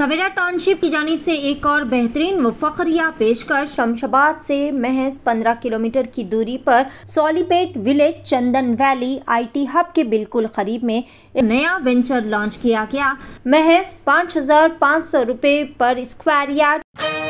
सवेरा township की जानिब से एक और बेहतरीन व फखरिया पेशकश। शमशाबाद से महज 15 किलोमीटर की दूरी पर Solipet village Chandan Valley IT hub के बिल्कुल करीब में एक नया वेंचर लॉन्च किया गया। महज 5,500 रुपये पर स्क्वायर यार्ड।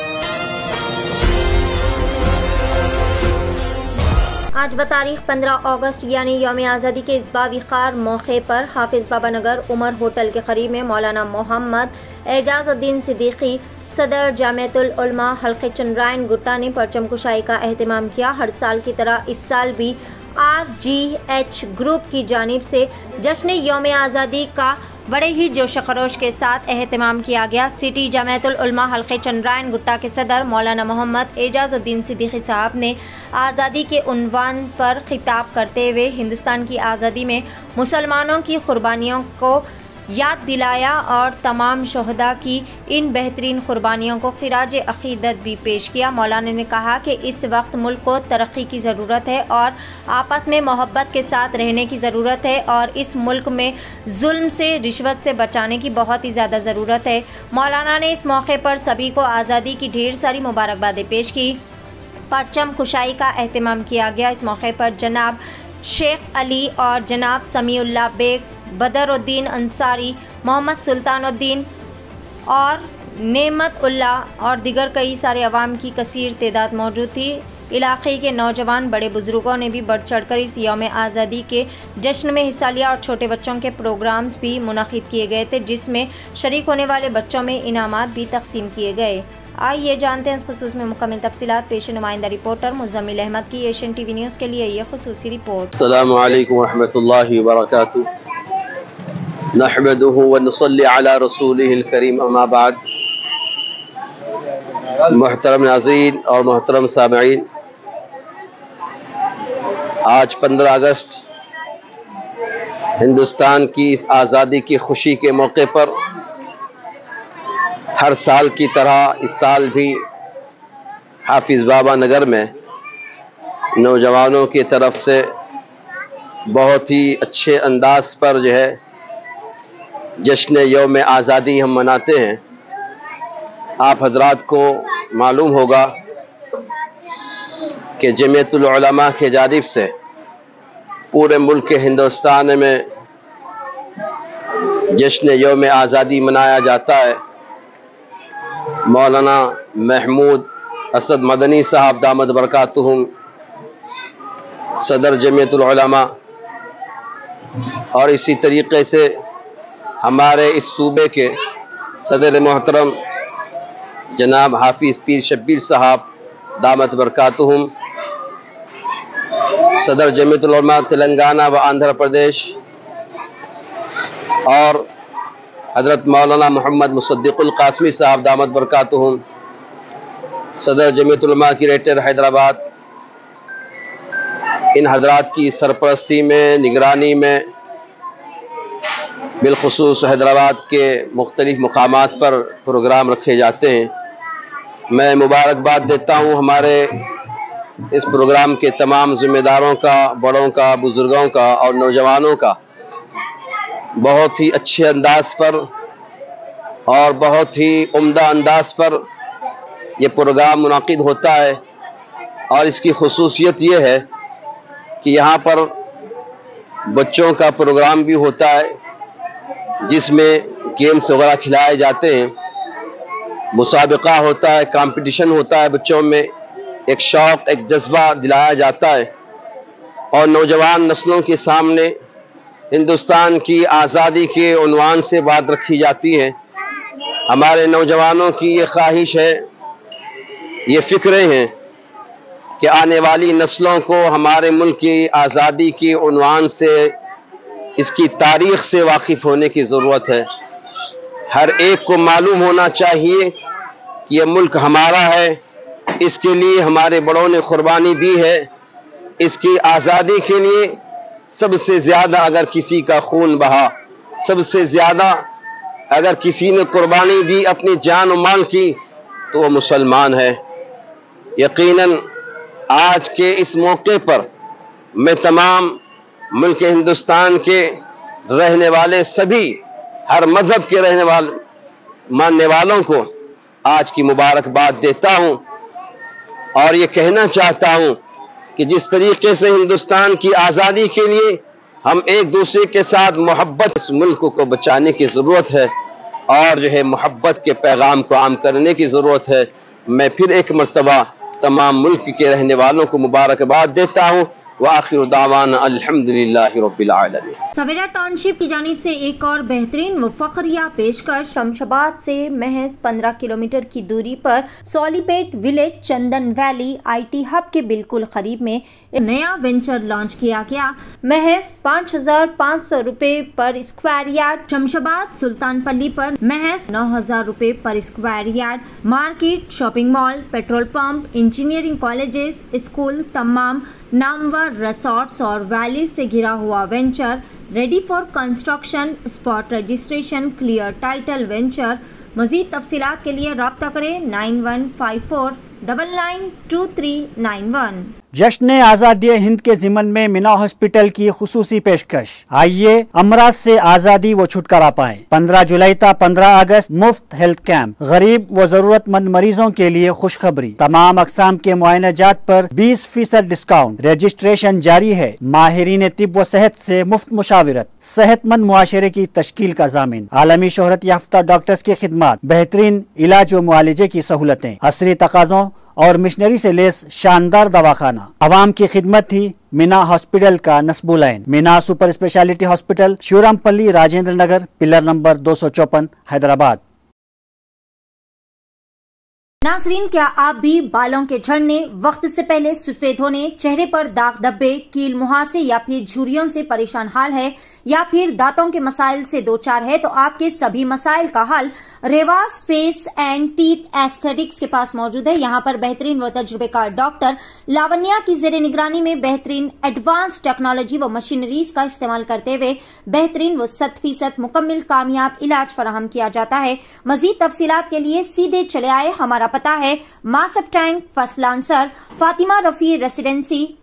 आज बतारीख 15 अगस्त यानी यौम आज़ादी के इस बाविकार मौके पर हाफिज बाबा नगर उमर होटल के करीब में मौलाना मोहम्मद एजाजुद्दीन सिद्दीकी सदर जामियतुल उलमा हल्के चंद्रायन गुट्टा ने परचम कुशाई का एहतमाम किया। हर साल की तरह इस साल भी RGH ग्रुप की जानिब से जश्न यौम आज़ादी का बड़े ही जोश खरोश के साथ एहतमाम किया गया। सिटी जामियतुल उलमा हल्के चंद्रायन गुट्टा के सदर मौलाना मोहम्मद एजाजुद्दीन सिद्दीकी साहब ने आज़ादी के उन्वान पर खिताब करते हुए हिंदुस्तान की आज़ादी में मुसलमानों की कुर्बानियों को याद दिलाया और तमाम शहदा की इन बेहतरीन कुर्बानियों को खिराज अक़ीदत भी पेश किया। मौलाना ने कहा कि इस वक्त मुल्क को तरक्की की ज़रूरत है और आपस में मोहब्बत के साथ रहने की ज़रूरत है और इस मुल्क में जुल्म से रिश्वत से बचाने की बहुत ही ज़्यादा ज़रूरत है। मौलाना ने इस मौके पर सभी को आज़ादी की ढेर सारी मुबारकबादें पेश की। परचम कुशाई का एहतमाम किया गया। इस मौके पर जनाब शेख अली और जनाब समीउल्लाह बेग, बदरुद्दीन अंसारी, मोहम्मद सुल्तानुद्दीन और नेमत उल्लाह और दिगर कई सारे अवाम की कसीर तादाद मौजूद थी। इलाक़े के नौजवान बड़े बुज़ुर्गों ने भी बढ़ चढ़ कर इस यौम आज़ादी के जश्न में हिस्सा लिया और छोटे बच्चों के प्रोग्राम्स भी मुनक़िद किए गए थे, जिसमें शरीक होने वाले बच्चों में इनामात भी तक़सीम किए गए। आइए जानते हैं इस खुसूस में मुकम्मल तफसीलात। पेश नुमाइंदा रिपोर्टर मुज़म्मिल अहमद की एशियन TV न्यूज़ के लिए ये खुसूसी रिपोर्ट। अस्सलामु अलैकुम व रहमतुल्लाहि व बरकातुहू। नहमदुहु व नसल्ली अला रसूलिहिल करीम, अम्मा बाद। मुहतरम नाज़रीन और मुहतरम सामईन, आज 15 अगस्त हिंदुस्तान की इस आज़ादी की खुशी के मौके पर हर साल की तरह इस साल भी हाफिज बाबा नगर में नौजवानों की तरफ से बहुत ही अच्छे अंदाज पर जो है जश्न यौम आज़ादी हम मनाते हैं। आप हजरात को मालूम होगा कि जमीयतुल उलमा के जानिब से पूरे मुल्क हिंदुस्तान में जश्न यौम आज़ादी मनाया जाता है। मौलाना महमूद असद मदनी साहब दामद बरकातुहुम सदर जमीयतुल उलमा और इसी तरीक़े से हमारे इस सूबे के सदर मोहतरम जनाब हाफिज़ पीर शब्बीर साहब दामद बरकातुहुम, सदर जमीयतुल उलमा तेलंगाना व आंध्र प्रदेश और हज़रत मौलाना मोहम्मद मुसद्दिक़ुल क़ासिमी साहब दामद बरकातुहुम, सदर जमीयतुल उलमा की रेटर हैदराबाद, इन हज़रात की सरपरस्ती में निगरानी में बिलखुसूस हैदराबाद के मुख्तलिफ़ मकामात पर प्रोग्राम रखे जाते हैं। मैं मुबारकबाद देता हूँ हमारे इस प्रोग्राम के तमाम ज़िम्मेदारों का, बड़ों का, बुज़ुर्गों का और नौजवानों का। बहुत ही अच्छे अंदाज पर और बहुत ही उम्दा अंदाज पर यह प्रोग्राम मुनाकिद होता है और इसकी खुसूसियत यह है कि यहाँ पर बच्चों का प्रोग्राम भी होता है जिसमें गेम्स वगैरह खिलाए जाते हैं, मुसाबका होता है, कंपटीशन होता है, बच्चों में एक शौक़, एक जज्बा दिलाया जाता है और नौजवान नस्लों के सामने हिंदुस्तान की आज़ादी के उन्वान से बात रखी जाती है। हमारे नौजवानों की ये ख्वाहिश है, ये फ़िक्रें हैं कि आने वाली नस्लों को हमारे मुल्क की आज़ादी के उन्वान से, इसकी तारीख़ से वाकिफ़ होने की ज़रूरत है। हर एक को मालूम होना चाहिए कि ये मुल्क हमारा है, इसके लिए हमारे बड़ों ने कुर्बानी दी है। इसकी आज़ादी के लिए सबसे ज़्यादा अगर किसी का खून बहा, सबसे ज़्यादा अगर किसी ने कुर्बानी दी अपनी जान और माल की, तो वो मुसलमान है। यकीनन आज के इस मौके पर मैं तमाम मुल्क हिंदुस्तान के रहने वाले सभी, हर मज़हब के रहने वाले ماننے والوں کو آج کی مبارکباد دیتا ہوں اور یہ کہنا چاہتا ہوں کہ جس طریقے سے ہندوستان کی آزادی کے لیے ہم ایک دوسرے کے ساتھ محبت، اس ملک کو بچانے کی ضرورت ہے اور جو ہے محبت کے پیغام کو عام کرنے کی ضرورت ہے۔ میں پھر ایک مرتبہ تمام ملک کے رہنے والوں کو مبارکباد دیتا ہوں۔ وآخر دعوانا الحمدللہ رب العالمین۔ سویرا ٹاؤن شپ کی جانب سے ایک اور بہترین و فخریہ پیشکش۔ شمشاباد سے محض 15 کلومیٹر کی دوری پر Solipet village Chandan Valley I T hub کے بالکل قریب میں ایک نیا وینچر لانچ کیا گیا۔ محض 5,500 روپے پر اسکوائر یارڈ۔ شمشاباد سلطان پلی پر محض 9,000 روپے پر square yard. Market, shopping mall, petrol pump, engineering colleges, school, تمام نامور ریسارٹس اور ویلیز سے گھرا ہوا venture, ready for construction, spot registration, clear title venture. مزید تفصیلات کے لیے رابطہ کریں 9154 992391۔ جشن آزادی ہند کے ضمن میں مینا ہاسپٹل کی خصوصی پیشکش۔ آئیے امراض سے آزادی و چھٹکارا پائیں۔ 15 جولائی تا 15 اگست مفت ہیلتھ کیمپ۔ غریب و ضرورت مند مریضوں کے لیے خوشخبری، تمام اقسام کے معائنہ جات پر 20% ڈسکاؤنٹ۔ رجسٹریشن جاری ہے۔ ماہرین طب و صحت سے مفت مشاورت، صحت مند معاشرے کی تشکیل کا ضامن۔ عالمی شہرت یافتہ ڈاکٹرز کی خدمات، بہترین علاج و معالجے کی سہولتیں، عصری تقاضوں اور مشنری سے لیس شاندار دواخانہ۔ عوام کی خدمت ہی مینا ہاسپٹل کا نصب العین۔ Meena super speciality hospital, Shivarampally, Rajendra Nagar, pillar number 254، Hyderabad. ناظرین، کیا آپ بھی بالوں کے جھڑنے، وقت سے پہلے سفید ہونے، چہرے پر داغ دھبے، کیل مہاسے یا پھر جھریوں سے پریشان حال ہے، یا پھر دانتوں کے مسائل سے دوچار ہے؟ تو آپ کے سبھی مسائل کا حل Riwaz face and teeth aesthetics کے پاس موجود ہے۔ یہاں پر بہترین و تجربے کار ڈاکٹر لاونیا کی زیر نگرانی میں بہترین ایڈوانس ٹیکنالوجی و مشینریز کا استعمال کرتے ہوئے بہترین و 100% مکمل کامیاب علاج فراہم کیا جاتا ہے۔ مزید تفصیلات کے لیے سیدھے چلے آئے۔ ہمارا پتہ ہے Masab Tank, First Lancer, Fatima Rafi ریسیڈنسی،